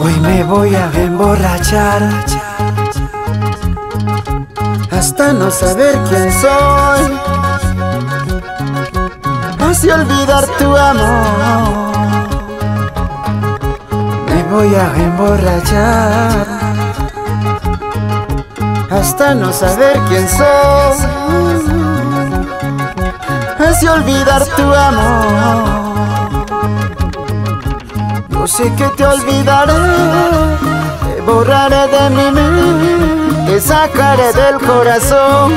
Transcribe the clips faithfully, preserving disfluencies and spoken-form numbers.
Hoy me voy a emborrachar hasta no saber quién soy, así olvidar tu amor. Me voy a emborrachar hasta no saber quién soy, así olvidar tu amor. Yo sé que te olvidaré, te borraré de mi mente, te sacaré del corazón.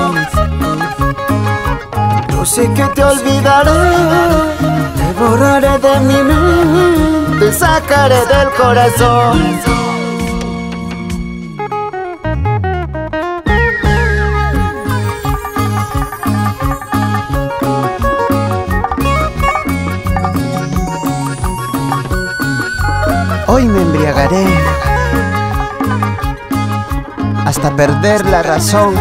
Yo sé que te olvidaré, te borraré de mi mente, te sacaré del corazón. Hoy me embriagaré hasta perder la razón.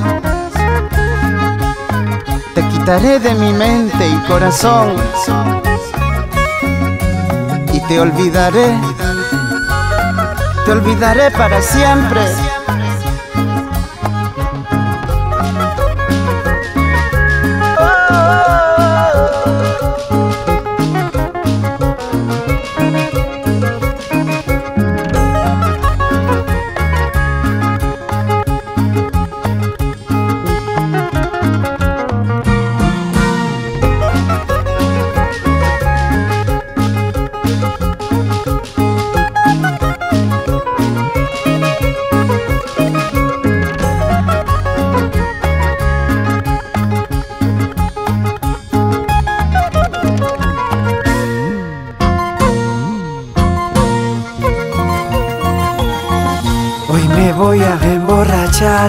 Te quitaré de mi mente y corazón y te olvidaré, te olvidaré para siempre. Hoy me voy a emborrachar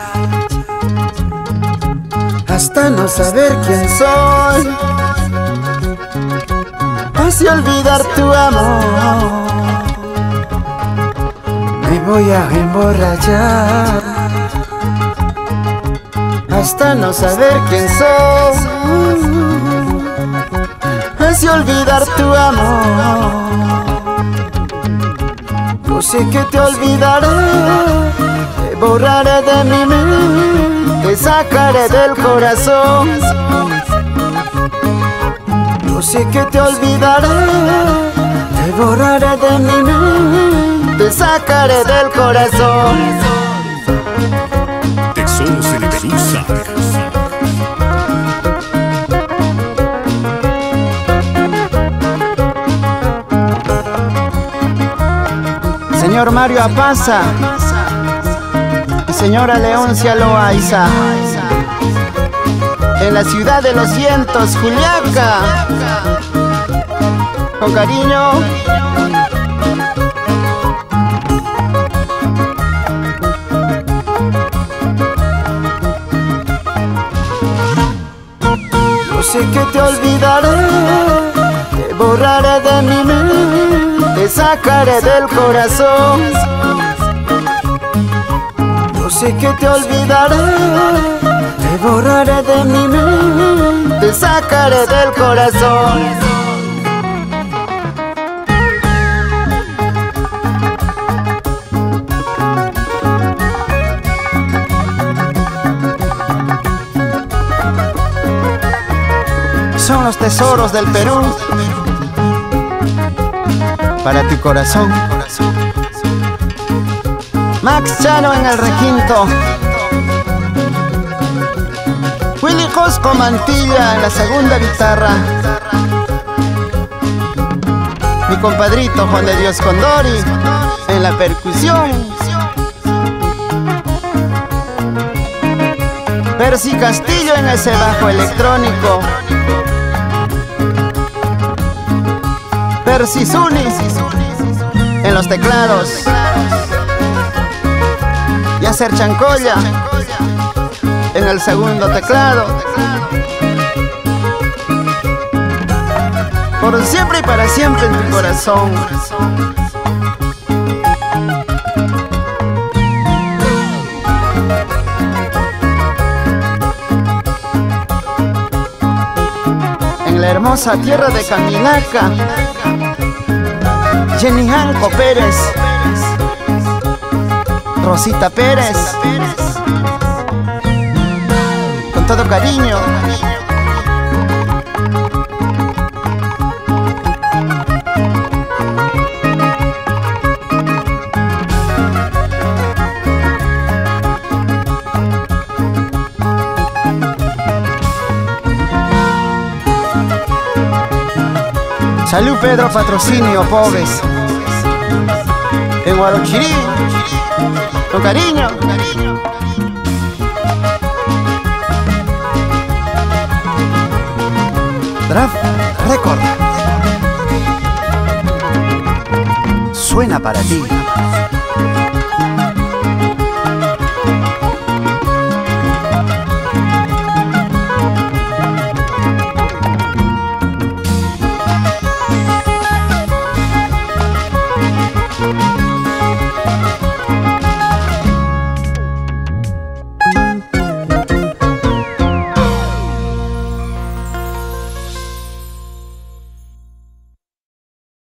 hasta no saber quién soy, así olvidar tu amor. Me voy a emborrachar hasta no saber quién soy, así olvidar tu amor. Yo sé que te olvidaré, te borraré de mi mente, te sacaré del corazón. Yo sé que te olvidaré, te borraré de mi mente, te sacaré del corazón. Tesoro Cerebelusa. Señor Mario Apaza y señora Leoncia Loaiza, en la ciudad de los vientos, Juliaca, con cariño. Yo sé que te olvidaré, te borraré de mi mente, te sacaré del corazón. Yo sé que te olvidaré, te borraré de mi mente, te sacaré del corazón. Son los tesoros del Perú para tu corazón. Max Chano en el requinto, Willy Cosco Mantilla en la segunda guitarra, mi compadrito Juan de Dios Condori en la percusión, Percy Castillo en ese bajo electrónico, Percy Zuni en los teclados, Yasser Chancolla en el segundo teclado. Por siempre y para siempre en tu corazón. En la hermosa tierra de Camilaca, Jenny Janco Pérez, Rosita Pérez, con todo cariño. Salud Pedro Patrocinio Pobres, en Guarochirí, con cariño. Draft Record suena para ti.